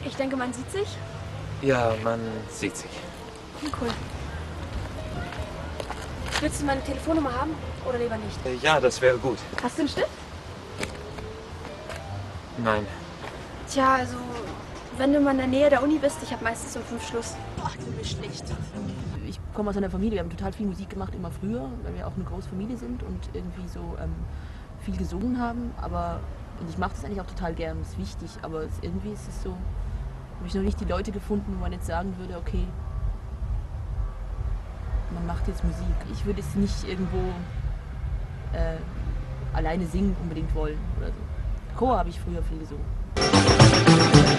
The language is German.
Ich denke, man sieht sich. Ja, man sieht sich. Cool. Willst du meine Telefonnummer haben oder lieber nicht? Ja, das wäre gut. Hast du einen Stift? Nein. Tja, also, wenn du mal in der Nähe der Uni bist, ich habe meistens um 5 Schluss. Ach, du bist schlecht. Ich komme aus einer Familie, wir haben total viel Musik gemacht, immer früher, weil wir auch eine große Familie sind und irgendwie so viel gesungen haben. Und ich mache das eigentlich auch total gern, das ist wichtig, aber irgendwie ist es so, habe ich noch nicht die Leute gefunden, wo man jetzt sagen würde, okay, man macht jetzt Musik. Ich würde es nicht irgendwo alleine singen unbedingt wollen oder so. Chor habe ich früher viel gesungen.